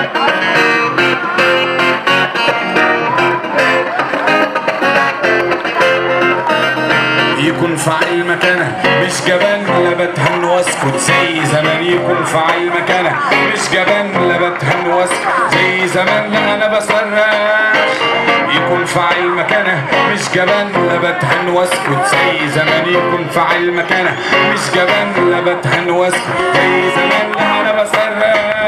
يكون فاعل مكانه مش جبان، لا بتهن واسكت زي زمان. يكون فاعل مكانه مش جبان، لا بتهن واسكت زي زمان. لا انا بصرخ. يكون فاعل مكانه مش جبان، لا بتهن واسكت زي زمان. يكون فاعل مكانه مش جبان، لا بتهن واسكت زي زمان. لا انا بصرخ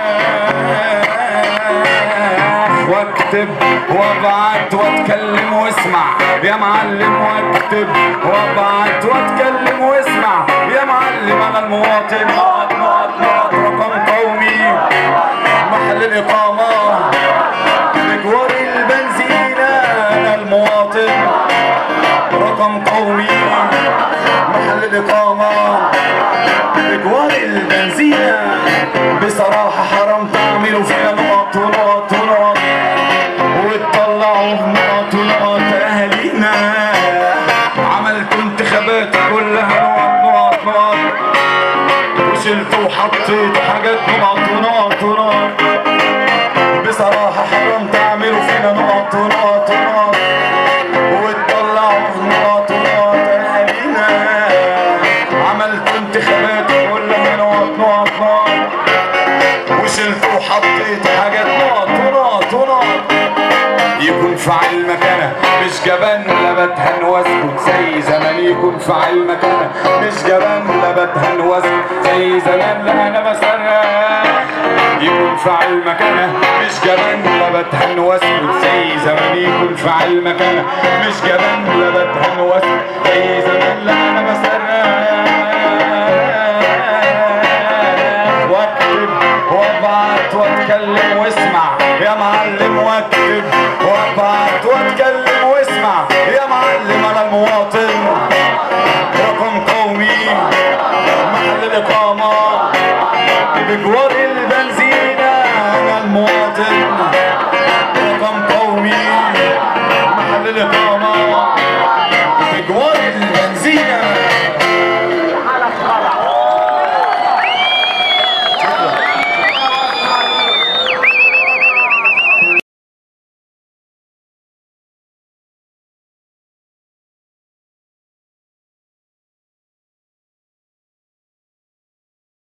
واكتب وابعت واتكلم واسمع يا معلم. واكتب وابعت واتكلم واسمع يا معلم. انا المواطن نقط نقط نقط رقم قومي محل الاقامه بجوار البنزينه. انا المواطن رقم قومي محل الاقامه بجوار البنزينه. بصراحه حرام تعملوا فينا نقط ونقط ونقط وتطلعوا نقط ونقط اهالينا. عملتوا انتخابات كلها نقط نقط نقط وشلتوا وحطيتوا حاجات نقط ونقط ونقط. بصراحة حرام تعملوا فينا نقط ونقط ونقط وتطلعوا نقط ونقط اهالينا. عملتوا انتخابات كلها نقط نقط نقط وشلتوا وحطيتوا حاجات نقط ونقط ونقط. يكون فاعل مكانه مش جبان، لا بتهن واسكت زي زمان. يكون فاعل مكانه مش جبان، لا بتهن واسكت زي زمان. لا انا بصرخ. يكون فاعل مكانه مش جبان، لا بتهن واسكت زي زمان. يكون فاعل مكانه مش جبان، لا بتهن واسكت زي زمان. لا انا بصرخ واكتب وابعت واتكلم واسمع يا معلم. واكتب وابعت واتكلم واسمع يا معلم. انا المواطن رقم قومي محل الاقامه بجوار البنزينه. انا المواطن